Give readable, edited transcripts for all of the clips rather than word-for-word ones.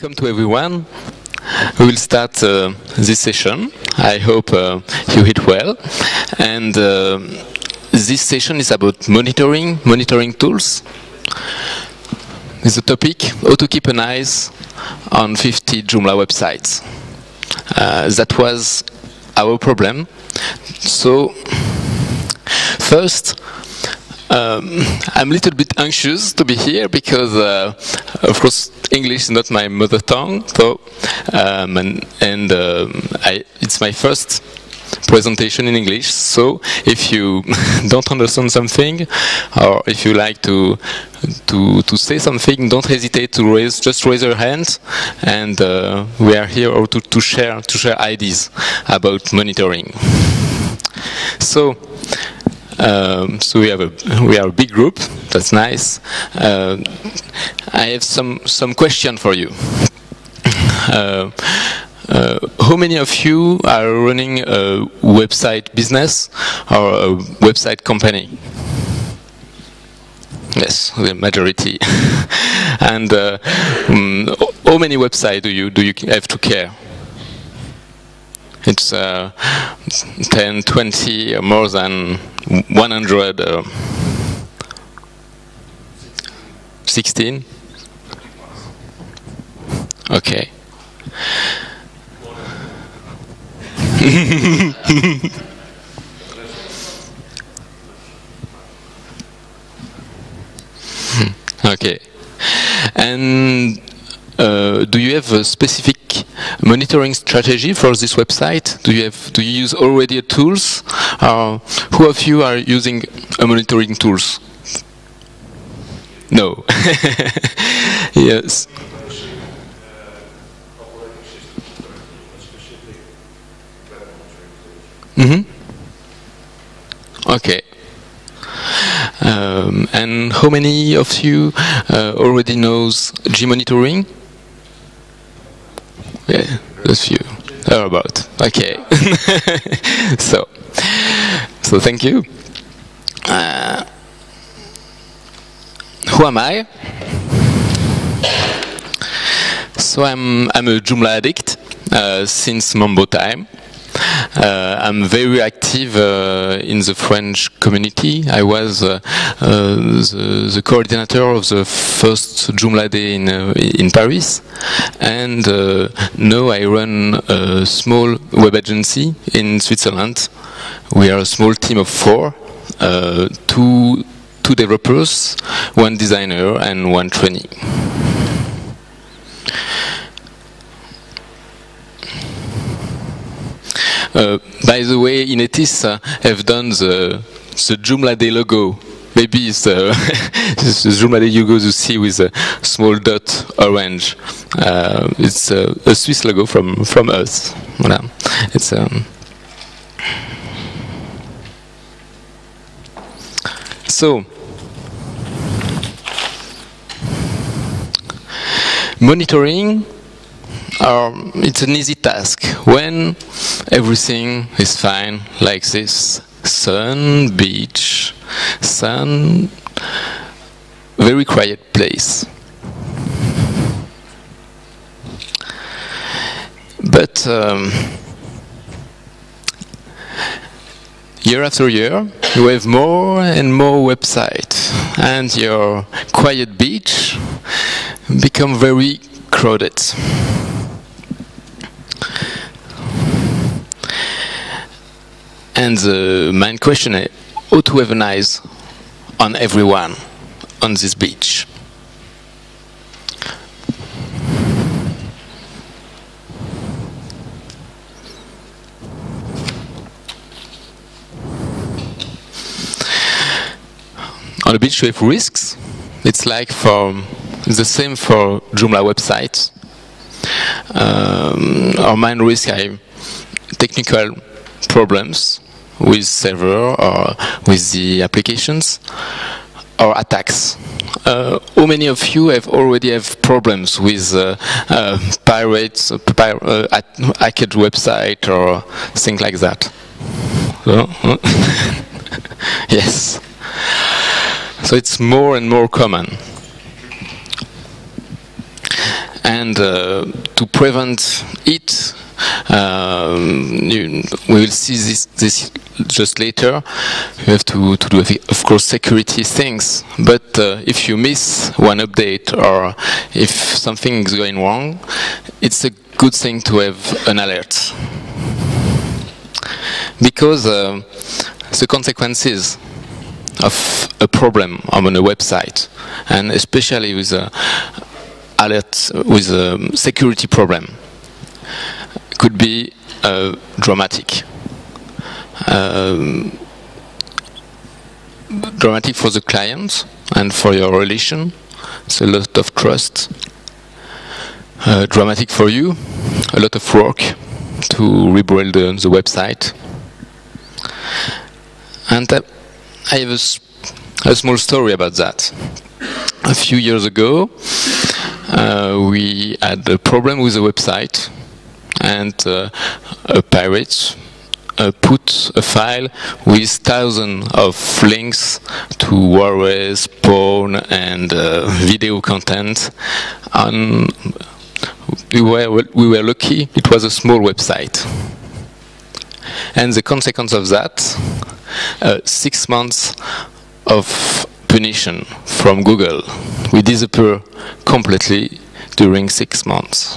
Welcome to everyone. We will start this session. I hope you hit well. And this session is about monitoring tools. It's a topic, how to keep an eye on 50 Joomla websites. That was our problem. So, first, I'm a little bit anxious to be here because, of course, English is not my mother tongue. So, it's my first presentation in English. So, if you don't understand something, or if you like to say something, don't hesitate to just raise your hand, and we are here to share ideas about monitoring. So we are a big group. That's nice. I have some question for you. How many of you are running a website business or a website company? Yes, the majority. And how many websites do you have to care? It's 10, 20, or more than 100, 16? Okay. Okay. And do you have a specific monitoring strategy for this website? Do you use already tools? Who of you are using a monitoring tools? No. Yes. Okay. And how many of you already knows Gmonitoring? Yeah, just few. About. Okay. So thank you. Who am I? So I'm a Joomla addict since Mambo time. I'm very active in the French community. I was the coordinator of the first Joomla Day in Paris, and now I run a small web agency in Switzerland. We are a small team of 4, two developers, 1 designer, and 1 trainee. By the way, Inetis have done the Joomla Day logo. Maybe it's the Joomla Day logo you see with a small dot orange. It's a Swiss logo from us. Voilà. It's so monitoring. It's an easy task when everything is fine, like this. Sun, beach, sun, very quiet place. But year after year, you have more and more websites, and your quiet beach become very crowded. And the main question is how to have an eye on everyone on this beach. On the beach we have risks. It's like the same for Joomla websites. Our main risk are technical problems with server or with the applications, or attacks. How many of you already have problems with pirates, hacked website or things like that? Yes. So it's more and more common. And to prevent it, we will see this just later. You have to do, of course, security things. But if you miss one update or if something is going wrong, it's a good thing to have an alert. Because the consequences of a problem on a website, and especially with alert with a security problem, could be dramatic. Dramatic for the client and for your relation. It's a lot of trust. Dramatic for you, a lot of work to rebuild the website. And I have a small story about that. A few years ago, we had a problem with the website, and a pirate put a file with thousands of links to Warez, porn, and video content. We were lucky; it was a small website, and the consequence of that, 6 months of punition from Google. We disappear completely during 6 months.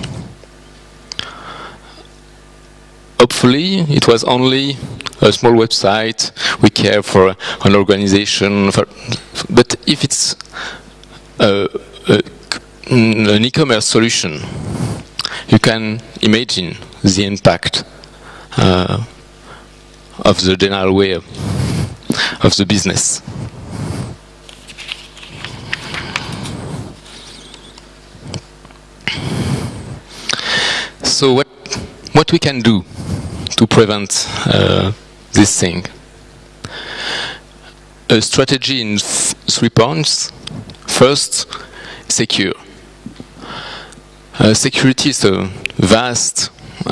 Hopefully, it was only a small website. We care for an organization, but if it's an e-commerce solution, you can imagine the impact of the general way of the business. So what we can do to prevent this thing? A strategy in 3 points. First, secure. Security is a vast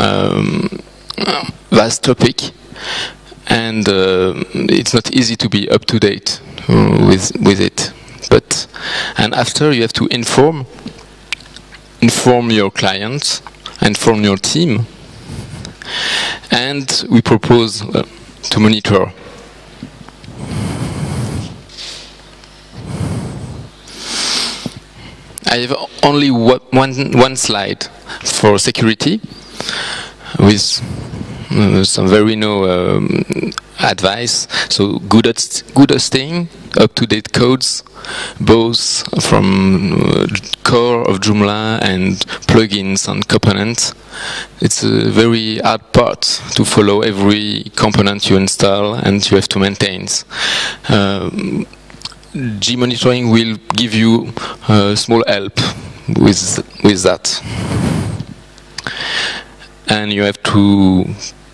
topic, and it's not easy to be up to date with it. And after, you have to inform your clients, inform your team, and we propose to monitor. I have only one slide for security with some very advice. So good hosting, up-to-date codes, both from core of Joomla and plugins and components. It's a very hard part to follow every component you install and you have to maintain. Gmonitoring will give you small help with that. And you have to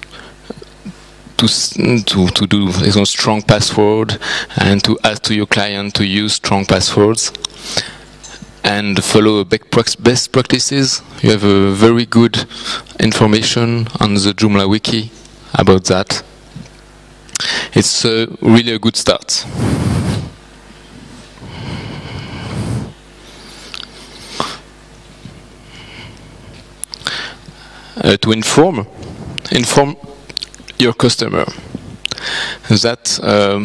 do a strong password and to ask to your client to use strong passwords and follow best practices. You have a very good information on the Joomla wiki about that. It's really a good start. To inform your customer that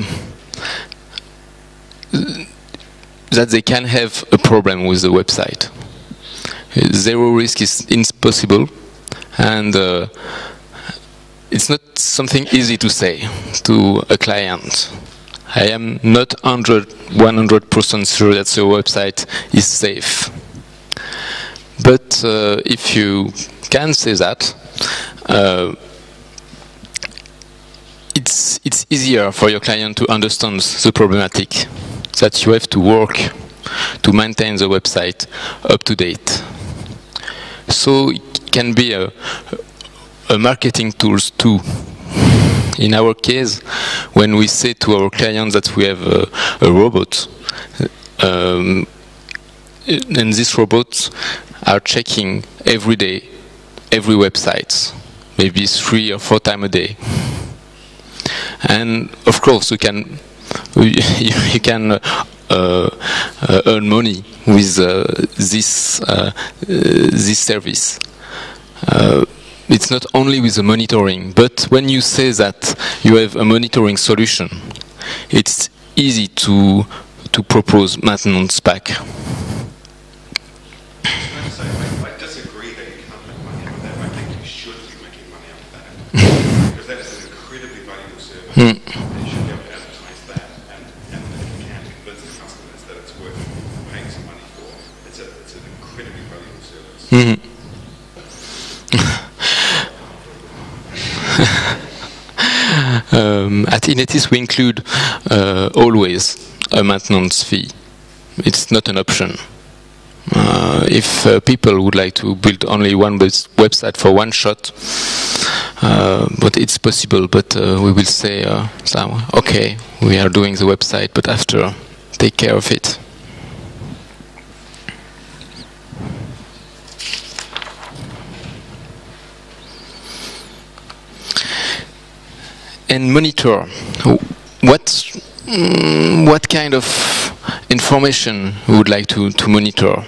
they can have a problem with the website. Zero risk is impossible, and it's not something easy to say to a client. I am not 100% sure that the website is safe. But if you can say that, it's easier for your client to understand the problematic, that you have to work to maintain the website up to date. So it can be a marketing tools too. In our case, when we say to our clients that we have a robot, and these robots are checking every day every website, maybe 3 or 4 times a day. And of course, you can earn money with this service. It's not only with the monitoring, but when you say that you have a monitoring solution, it's easy to propose maintenance pack. I disagree that you can't make money out of that. I think you should be making money out of that. Because that is an incredibly valuable service. You should be able to advertise that, and if you can convince the customers that it's worth paying some money for. It's an incredibly valuable service. At Inetis we include always a maintenance fee. It's not an option. If people would like to build only one website for one shot, but it's possible, but we will say, okay, we are doing the website, but after, take care of it. And monitor. What kind of information we would like to monitor?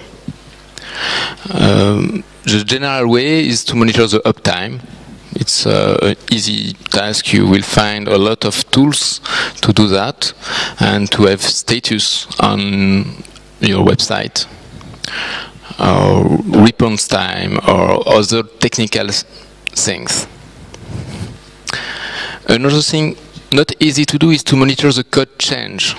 The general way is to monitor the uptime. It's an easy task. You will find a lot of tools to do that and to have status on your website, or response time, or other technical things. Another thing not easy to do is to monitor the code change.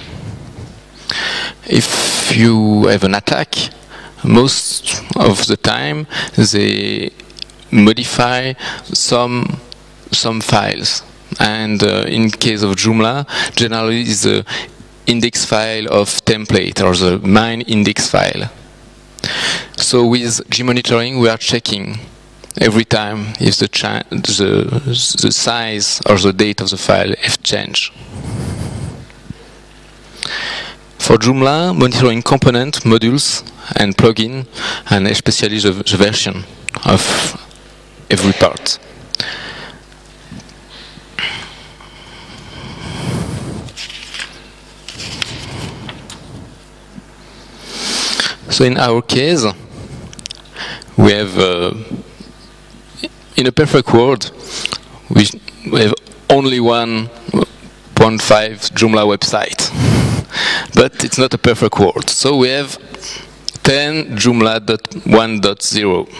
If you have an attack, most of the time they modify some files, and in case of Joomla, generally is the index file of template or the main index file. So with gmonitoring we are checking every time if the size or the date of the file have changed. For Joomla, monitoring component, modules, and plugin, and especially the version of every part. So in our case, we have in a perfect world, we have only 1.5 Joomla website, but it's not a perfect world. So we have 10 Joomla 1.0.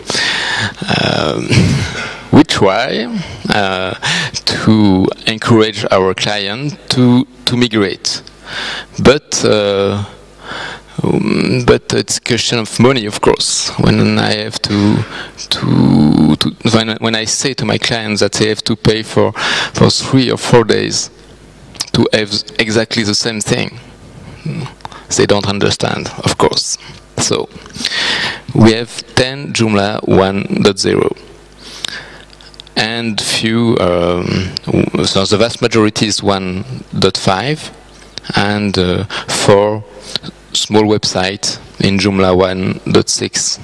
We try to encourage our client to migrate, but it's a question of money, of course. When I have when I say to my clients that they have to pay for 3 or 4 days to have exactly the same thing, they don't understand, of course. So we have 10 Joomla 1.0, and few. So the vast majority is 1.5, and 4 small website in Joomla 1.6.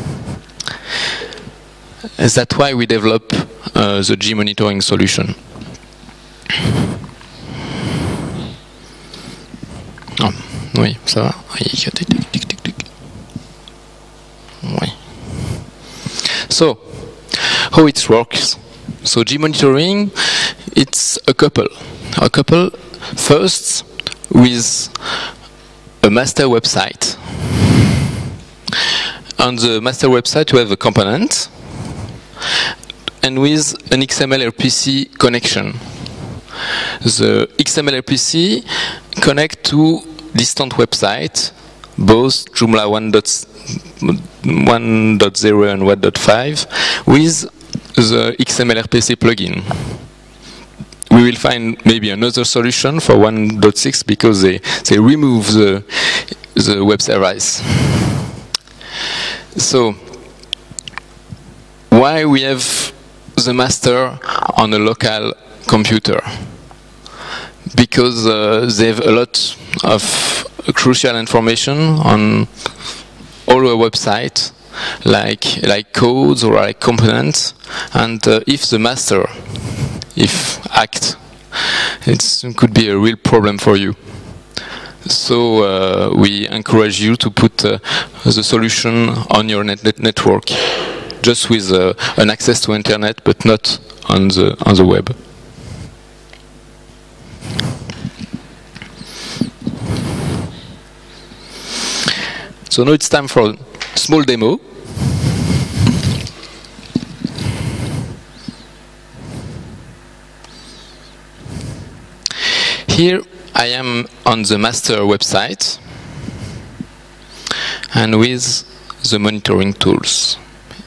That's why we develop the gmonitoring solution. Oh, oui, ça va. Oui. So, how it works? So gmonitoring, it's a couple. First with a master website. On the master website you have a component, and with an XML RPC connection. The XML RPC connect to distant websites, both Joomla 1.0 and 1.5, with the XML RPC plugin. We will find maybe another solution for 1.6 because they remove the web service. So why we have the master on a local computer? Because they have a lot of crucial information on all the website, like codes or like components, and if the master hacked, it could be a real problem for you. So we encourage you to put the solution on your network, just with an access to internet, but not on the web. So now it's time for a small demo. Here I am on the master website and with the monitoring tools.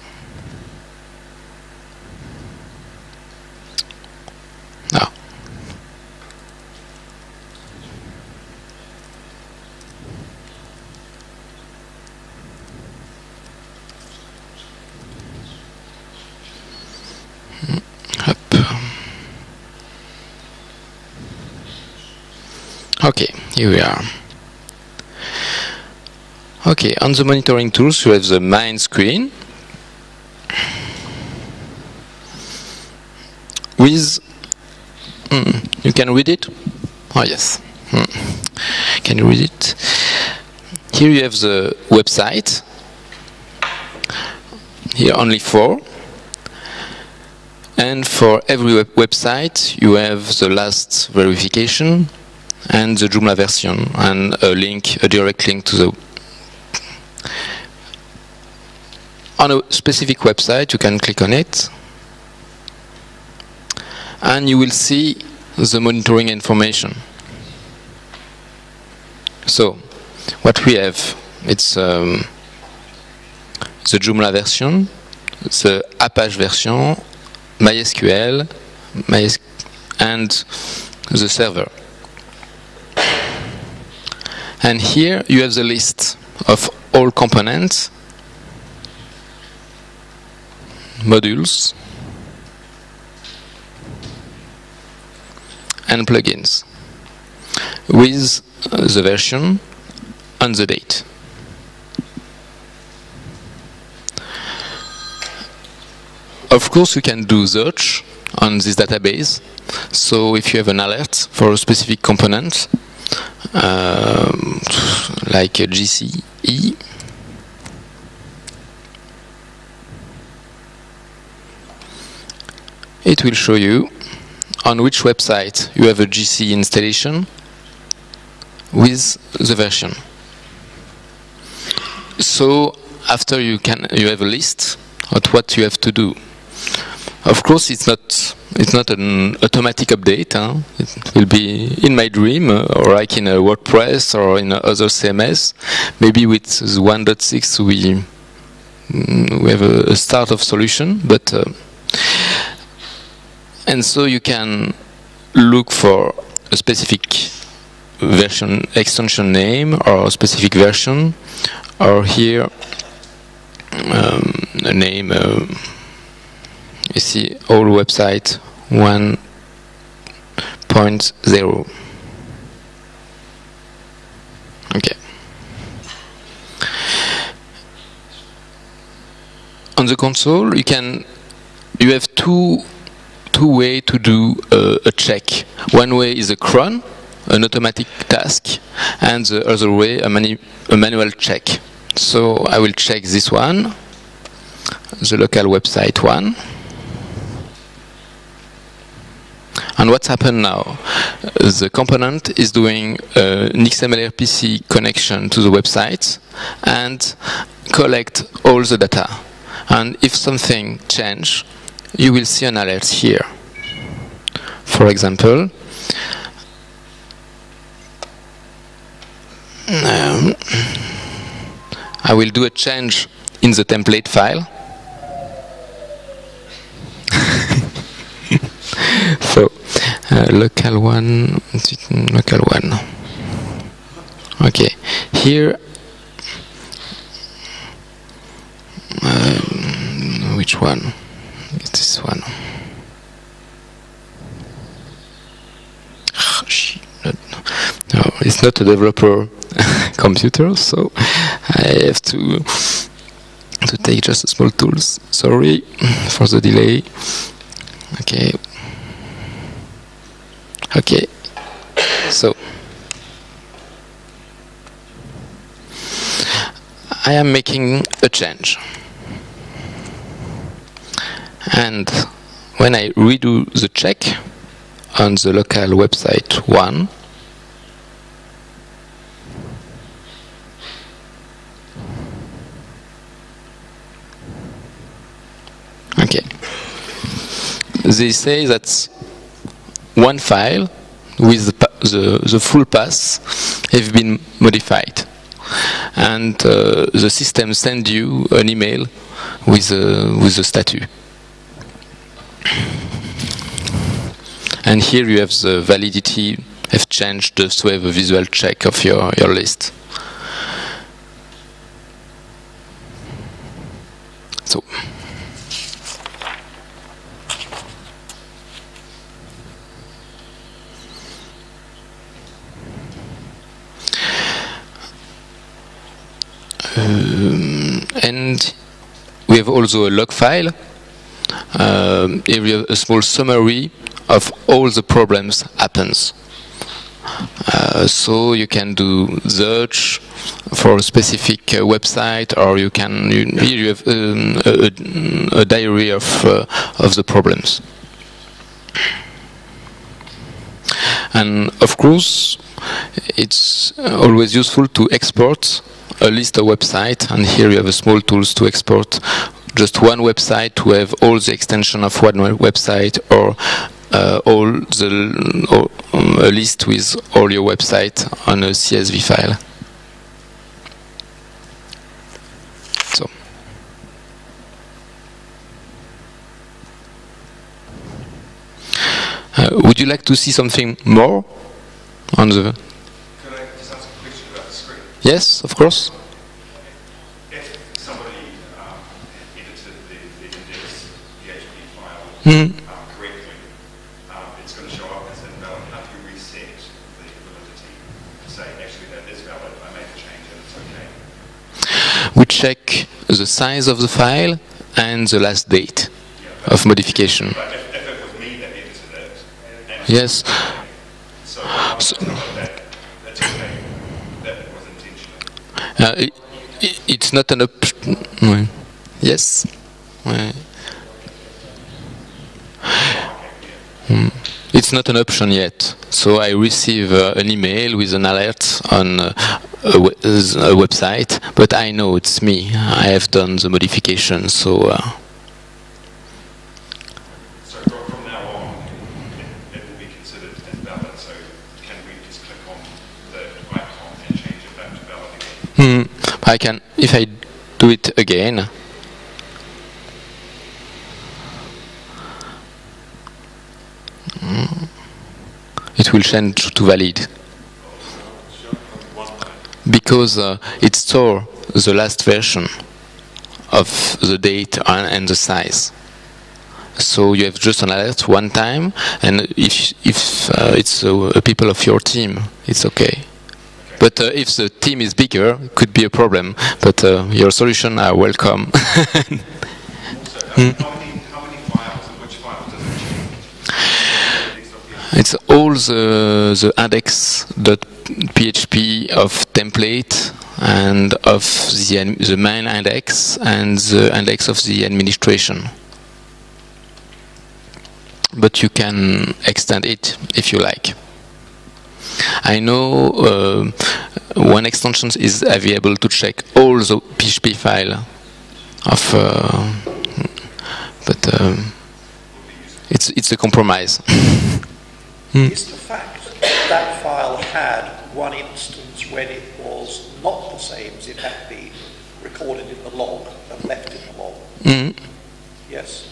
Now, okay, here we are. Okay, on the monitoring tools you have the main screen with, you can read it? Oh yes, can you read it? Here you have the website, here only 4, and for every website you have the last verification and the Joomla version and a direct link to the. On a specific website you can click on it and you will see the monitoring information. So what we have, it's the Joomla version, the Apache version, MySQL, and the server. And here you have the list of all components, modules, and plugins with the version and the date. Of course, you can do search on this database. So if you have an alert for a specific component, like a GCE, it will show you on which website you have a GCE installation with the version. So after you have a list of what you have to do. Of course, it's not an automatic update. It will be in my dream, or like in a WordPress or in other CMS. Maybe with 1.6 we have a start of solution, but and so you can look for a specific version extension name or a specific version, or here a name. You see all website 1.0. Okay. On the console, you have two ways to do a check. One way is a cron, an automatic task, and the other way a manual check. So I will check this one, the local website one. And what's happened now? The component is doing an XML RPC connection to the website and collect all the data. And if something changes, you will see an alert here. For example, I will do a change in the template file. So local one. Okay, here which one? It's this one. No, it's not a developer computer, so I have to take just a small tools. Sorry for the delay. Okay. Okay. So I am making a change. And when I redo the check on the local website 1, okay, they say that one file with the full path have been modified, and the system sends you an email with the status. And here you have the validity have changed just to have a visual check of your list. So and we have also a log file. Here we have a small summary of all the problems happens. So you can do search for a specific website, or you can here you have a diary of the problems. And of course, it's always useful to export a list of websites, and here you have a small tools to export just one website to have all the extension of one website, or a list with all your website on a CSV file. So would you like to see something more on the? Could I just ask a question about the screen? Yes, of course. If somebody edited the index PHP file correctly, it's going to show up as invalid. How do you reset the validity to say, actually, that is valid, I made a change and it's okay? We check the size of the file and the last date of modification. But if it was me that edited it, and Yes. so that's okay. That was intentional. It's not an option. Yes. It's not an option yet. So I receive an email with an alert on a website, but I know it's me. I have done the modification, so. So from now on, it will be considered as valid. So can we just click on the icon and change it back to valid again? I can, if I do it again. It will change to valid. Because it stores the last version of the date and the size. So you have just an alert one time, and if it's people of your team, it's okay. But if the team is bigger, it could be a problem. But your solution are welcome. Also, how many files and which files does it change? It's all the index.php of template and of the main index and the index of the administration. But you can extend it if you like. I know one extension is available to check all the PHP file of, but it's a compromise. Is the fact that file had one instance when it was not the same as it had been recorded in the log and left in the log? Yes.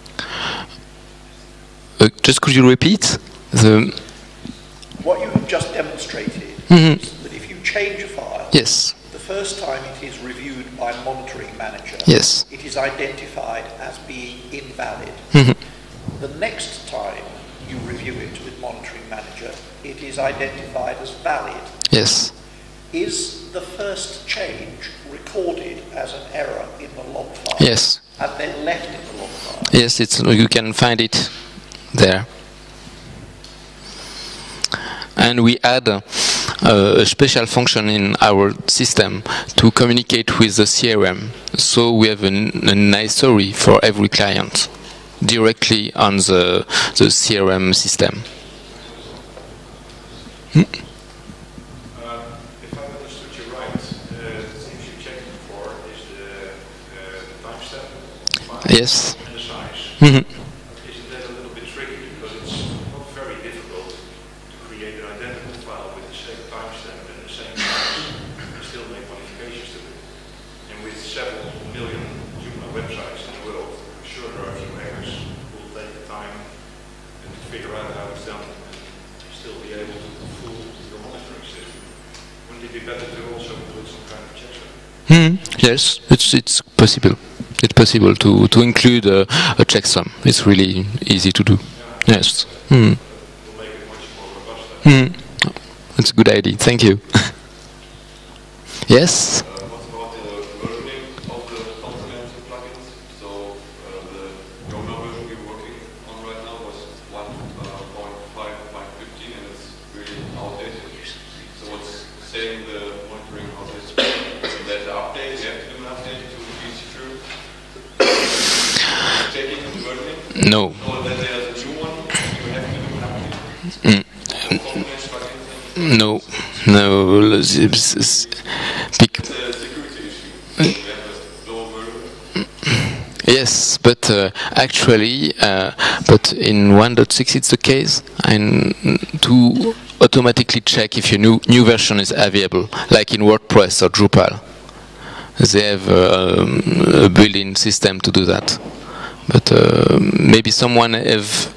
Just could you repeat? What you have just demonstrated is that if you change a file, Yes. the first time it is reviewed by Monitoring Manager, Yes. it is identified as being invalid. The next time you review it with Monitoring Manager, it is identified as valid. Yes. Is the first change recorded as an error in the log file? Yes. And then left in the log file? Yes, you can find it there. And we add a special function in our system to communicate with the CRM. So we have a nice story for every client directly on the CRM system. If I understood you right, the things you checked before is the timestamp file Yes. and the size. Mhm. Isn't that a little bit tricky because it's not very difficult to create an identical file with the same timestamp and the same size and still make modifications to it? And with several million Joomla websites in the world, I'm sure there are a few hackers who will take the time and figure out how it's done and still be able to fool your monitoring system. Wouldn't it be better to also put some kind of checksum? Yes, it's possible. It's possible to include a checksum. It's really easy to do. Yes. Will make it much more robust. That's a good idea. Thank you. Yes. What about the versioning of the components and plugins? So the Joomla version we're working on right now was 1.5.15 and it's really outdated. So it's saying the monitoring of this data update, you have to do an update to easy through. Checking the versioning. No. So that there's a new one, you have to do an update. Components, plugins, No. No. the security issue. We have a lower version. Yes, but actually, but in 1.6 it's the case, and to automatically check if your new version is available, like in WordPress or Drupal. They have a built-in system to do that. But maybe someone have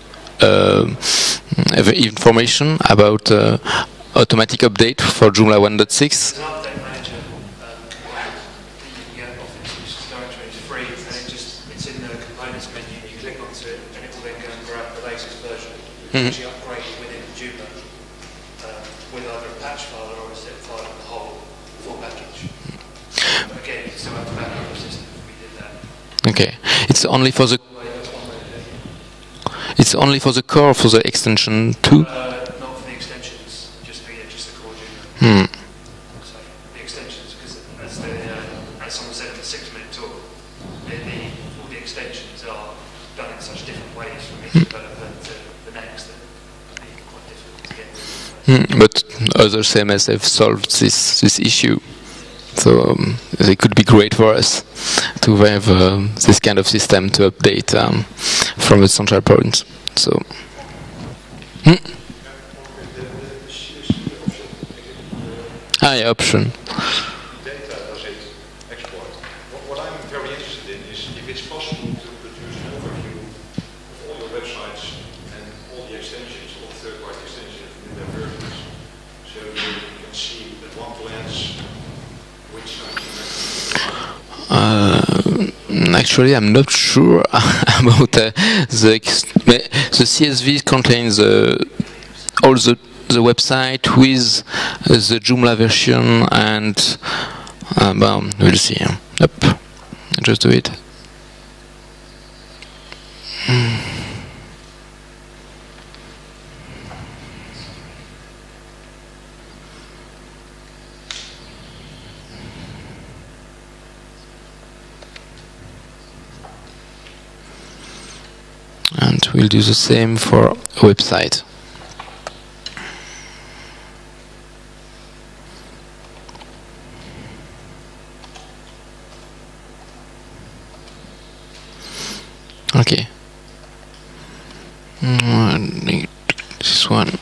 information about automatic update for Joomla 1.6. There's an update manager component that you can get off Institutions Directory. It's free and it's in the components menu. You click onto it and it will then go and grab the latest version, which you upgrade within Joomla with either a patch file or a zip file of the whole full package. But again, you still have to back up the system if we did that. Okay, it's only for the That's one way to do it. it's only for the core, for the extension too. Not for the extensions, just the core Joomla. So the extensions, because as someone said in the 6-minute talk, all the extensions are done in such different ways from each developer to the next that it can be quite difficult to get. But other CMS have solved this issue. So it could be great for us to have this kind of system to update from a central point. So, yeah, option. Data does it export. What I'm very interested in is if it's possible to produce an overview of all your websites and all the extensions, all the third-party extensions in their versions, so you can see at one glance which Actually, I'm not sure about the CSV contains all the website with the Joomla version, and well, we'll see. Yep, just do it. And we'll do the same for a website. Okay. This one.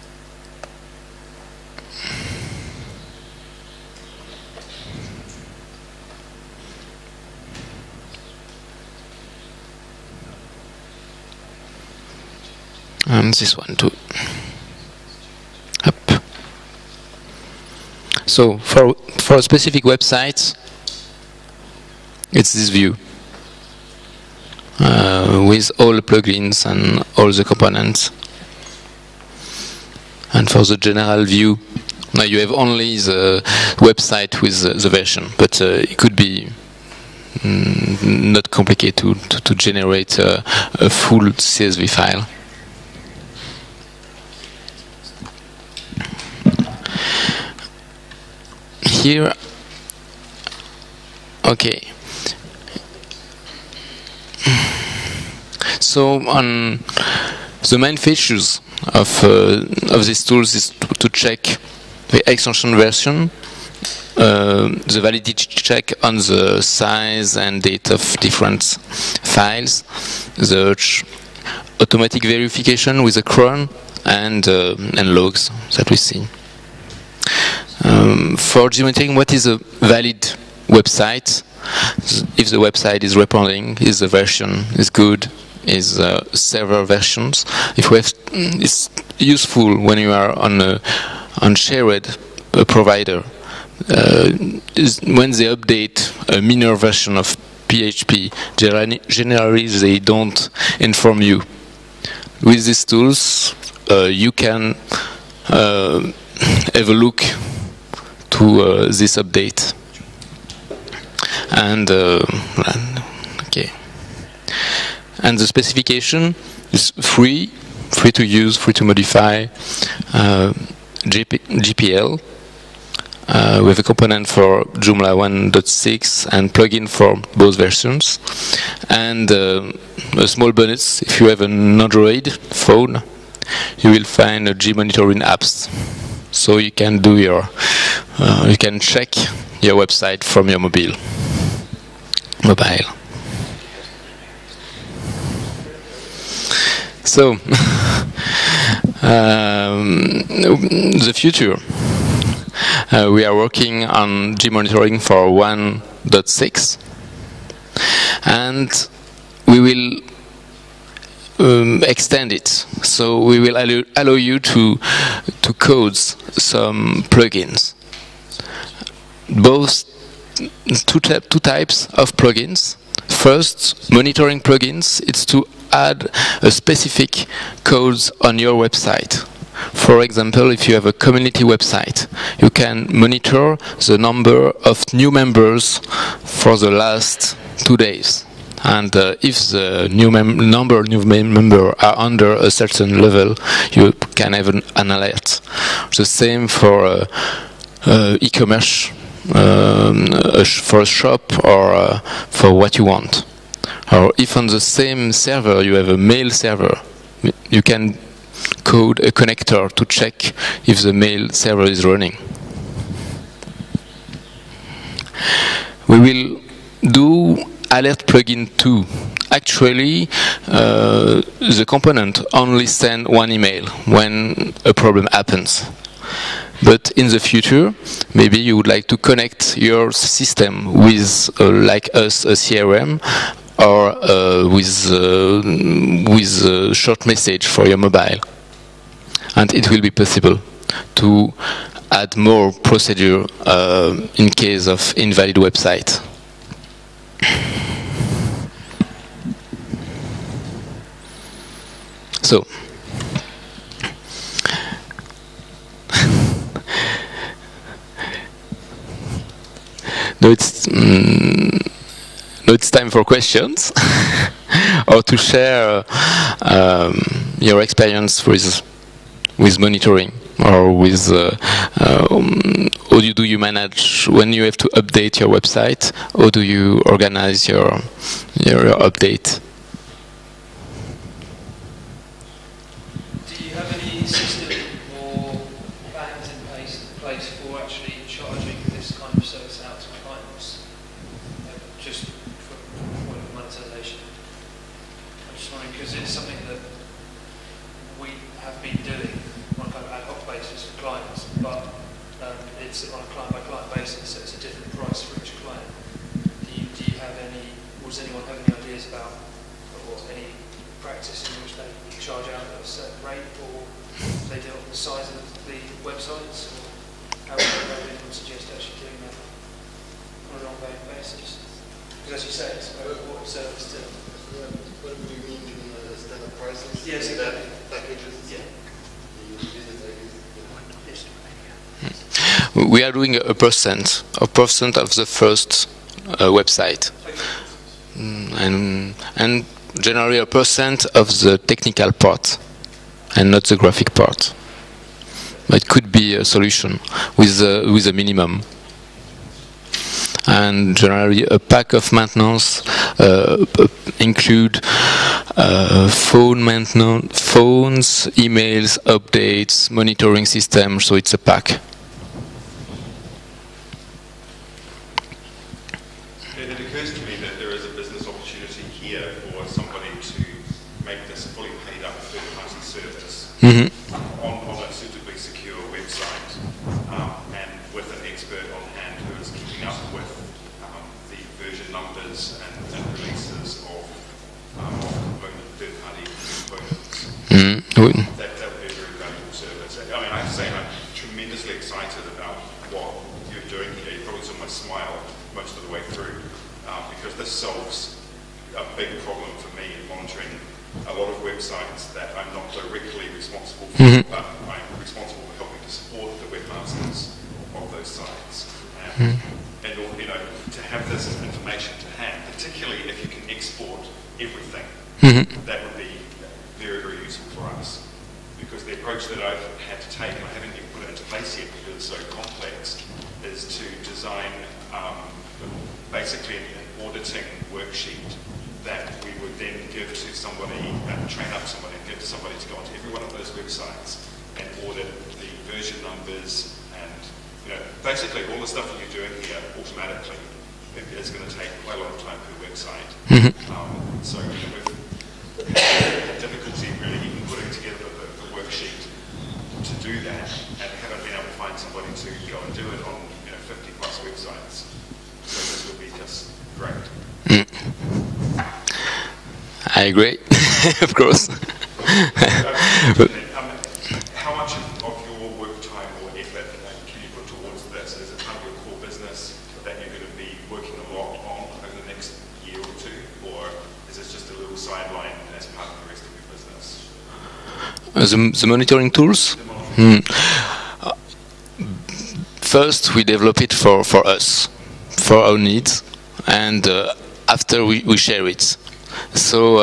And this one too. Up. So for a specific website, it's this view with all the plugins and all the components. And for the general view, now you have only the website with the version, but it could be not complicated to generate a full CSV file. here, okay. So on the main features of these tools is to check the extension version, the validity check on the size and date of different files, the automatic verification with the cron, and logs that we see. For geometering, what is a valid website? If the website is responding, is the version is good, is several versions. If we have, it's useful when you are on shared provider. When they update a minor version of PHP, generally they don't inform you. With these tools, you can have a look to this update. And okay. And the specification is free to use, free to modify. GPL. We have a component for Joomla 1.6 and plugin for both versions. And a small bonus: if you have an Android phone, you will find a Gmonitoring apps, so you can do your, you can check your website from your mobile. So, the future. We are working on Gmonitoring for 1.6, and we will extend it. So we will allow you to code some plugins. Both two types of plugins. First, monitoring plugins. It's to add a specific codes on your website. For example, if you have a community website, you can monitor the number of new members for the last 2 days. And if the number of new members are under a certain level, you can have an alert. The same for e-commerce, for a shop, or for what you want. Or if on the same server you have a mail server, you can code a connector to check if the mail server is running. We will do alert plugin 2. Actually, the component only sends one email when a problem happens. But in the future, maybe you would like to connect your system with, like us, a CRM, or with a short message for your mobile. And it will be possible to add more procedure in case of invalid website. So, now it's time for questions or to share your experience with monitoring, or with how do you manage when you have to update your website? How do you organize your update? Do you have any system or plans in place for actually charging this kind of service out to clients, just for point of monetization? I'm just wondering, because it's something that we have been doing on a kind of ad hoc basis for clients, but it's on a client-by-client basis, so it's a different price for each client. Do you have any, or does anyone have any ideas about, or any practice in which they charge out at a certain rate, or they do it on the size of the websites, or how would anyone suggest actually doing that on an ongoing basis? Because as you say, it's about what service to... What do you mean standard prices? Yes, exactly. Packages? Yeah. We are doing a percent of the first website, and generally a percent of the technical part, and not the graphic part. But it could be a solution with a minimum. and generally a pack of maintenance include phone maintenance, phones, emails, updates, monitoring system. So it's a pack. It occurs to me that there is a business opportunity here for somebody to make this a fully paid up third-party service on a suitably secure website, and with an expert on hand who is keeping up with the version numbers and releases of third-party components. That would be a very valuable service. I mean, I have to say I'm tremendously excited about what you're doing here. You probably saw my smile most of the way through, because this solves a big problem for me in monitoring a lot of websites that I'm not directly responsible for, but I'm responsible for helping to support the webmasters of those sites. And you know, to have this information to hand, particularly if you can export everything, that would be very, very useful for us. Because the approach that I've had to take, and I haven't even put it into place yet because it's so complex, is to design basically an auditing worksheet that we would then give to somebody, train up somebody and give to somebody to go onto every one of those websites and audit the version numbers and, you know, basically all the stuff that you're doing here automatically. It is going to take quite a lot of time per website. So we've had difficulty really even putting together the worksheet to do that, and haven't been able to find somebody to go and do it on 50 plus websites. So this would be just great. I agree, of course. How much of your work time or effort can you put towards this? Is it part of your core business that you're going to be working a lot on over the next year or two, or is this just a little sideline as part of the rest of your business? The monitoring tools? First, we develop it for us, for our needs, and after we share it. So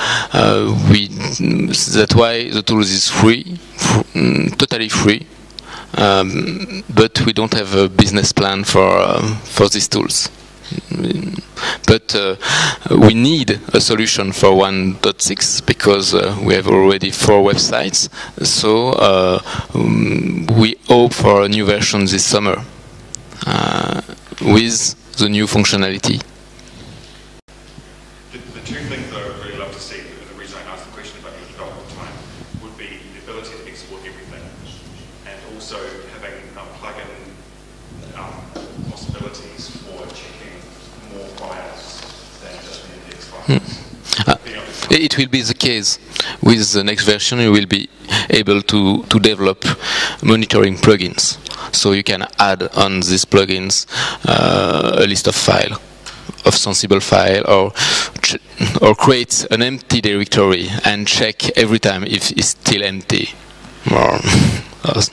that's why the tool is free, totally free. But we don't have a business plan for these tools. But we need a solution for 1.6 because we have already 4 websites. So we hope for a new version this summer with the new functionality. The two things that I would really love to see, and the reason I asked the question about your development time, would be the ability to export everything, and also having plug-in possibilities for checking more files than just the index files. It will be the case with the next version. You will be able to develop monitoring plugins, so you can add on these plugins a list of files, of sensible file, or create an empty directory and check every time if it's still empty. What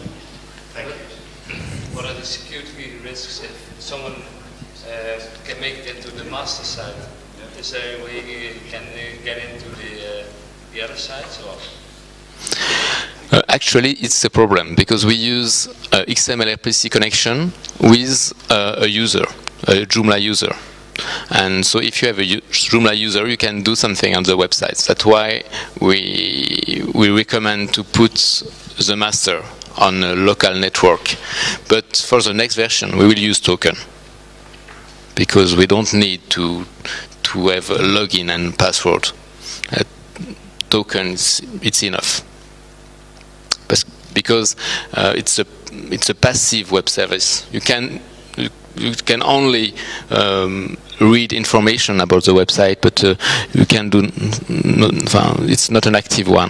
are the security risks if someone can make it into the master site? Is there a way you can get into the other sites? Or? Actually, it's a problem because we use XML-RPC connection with a user, a Joomla user. And so if you have a Joomla user, you can do something on the websites. That's why we recommend to put the master on a local network. But for the next version, we will use token because we don't need to have a login and password. Token, it's enough. Because it's a passive web service. You can only read information about the website, but you can do. It's not an active one.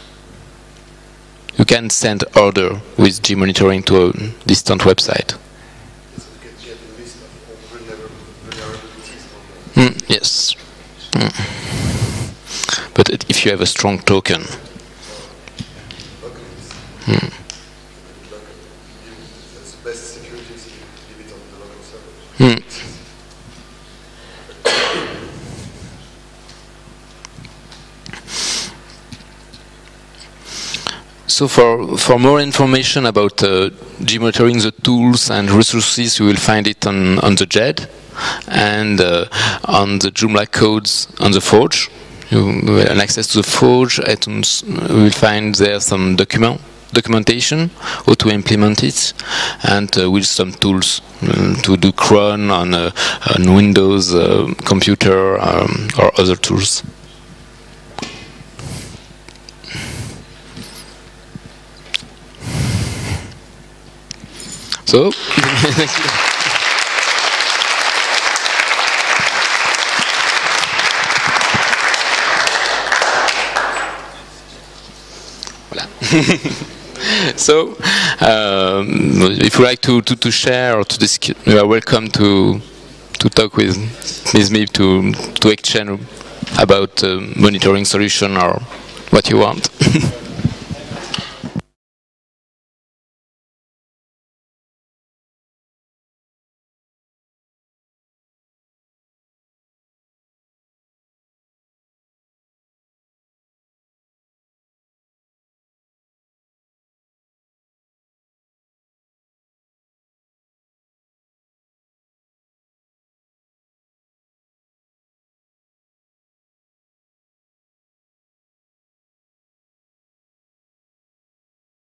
You can send order with gmonitoring to a distant website. Yes. But if you have a strong token. Best security is leave it on the local server. So for more information about geometering the tools and resources, you will find it on the JED and on the Joomla codes on the Forge. You will have access to the Forge, and you will find there some documentation, how to implement it, and with some tools to do cron on Windows computer or other tools. So, thank you. Voilà. So, if you like to share or to discuss, you are welcome to talk with me to exchange about monitoring solution or what you want.